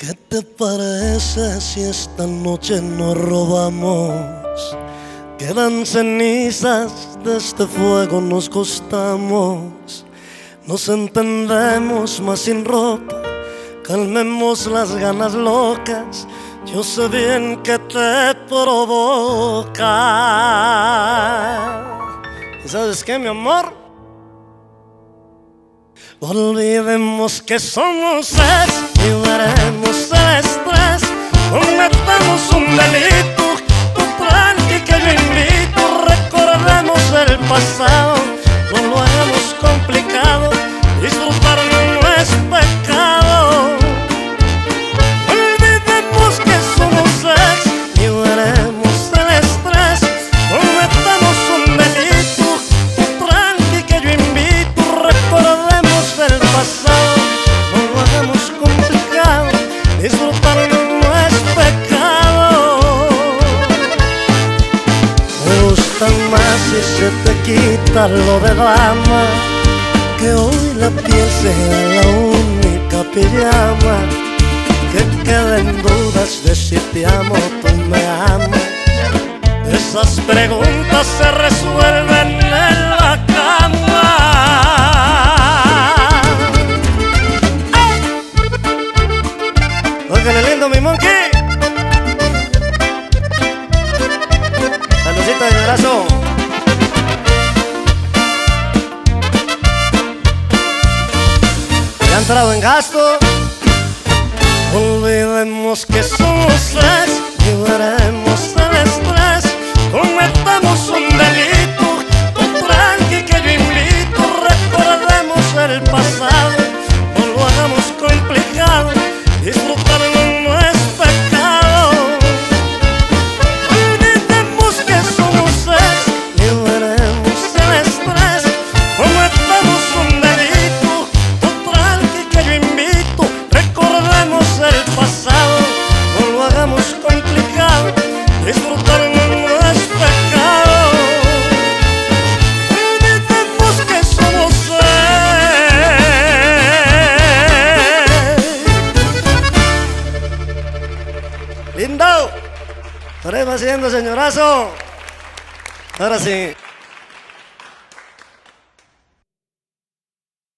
¿Qué te parece si esta noche nos robamos? Quedan cenizas de este fuego, nos costamos. Nos entendemos más sin ropa, calmemos las ganas locas. Yo sé bien que te provoca. ¿Y sabes qué, mi amor? Olvidemos que somos ex, liberemos el estrés, cometamos un delito, tú tranqui que yo invito, recordemos el pasado, no lo hagamos complicado, disfrutar no es pecado. Olvidemos que somos ex, liberemos el estrés, cometamos un delito, tú tranqui que yo invito, recordemos el pasado, no lo hagamos complicado, disfrutar no es pecado. Me gusta más si se te quita lo de dama, que hoy la piel sea la única pijama, que queden dudas de si te amo o tú me amas. Esas preguntas se resuelven en la cama. Óigale lindo, mi monkey. Saludcita de abrazo. ¿Ya han entrado en gasto? Olvidemos que somos ex, liberemos el estrés, cometamos un delito, tú tranqui que yo invito, recordemos el pasado, no lo hagamos complicado, disfrutarlo no es pecado. Olvidemos que somos ex, liberemos el estrés, cometamos un delito, tú tranqui que yo invito, recordemos el pasado, no lo hagamos complicado, disfrutarlo no es pecado. Olvidemos que somos lindo. Estaremos haciendo, señorazo. Ahora sí.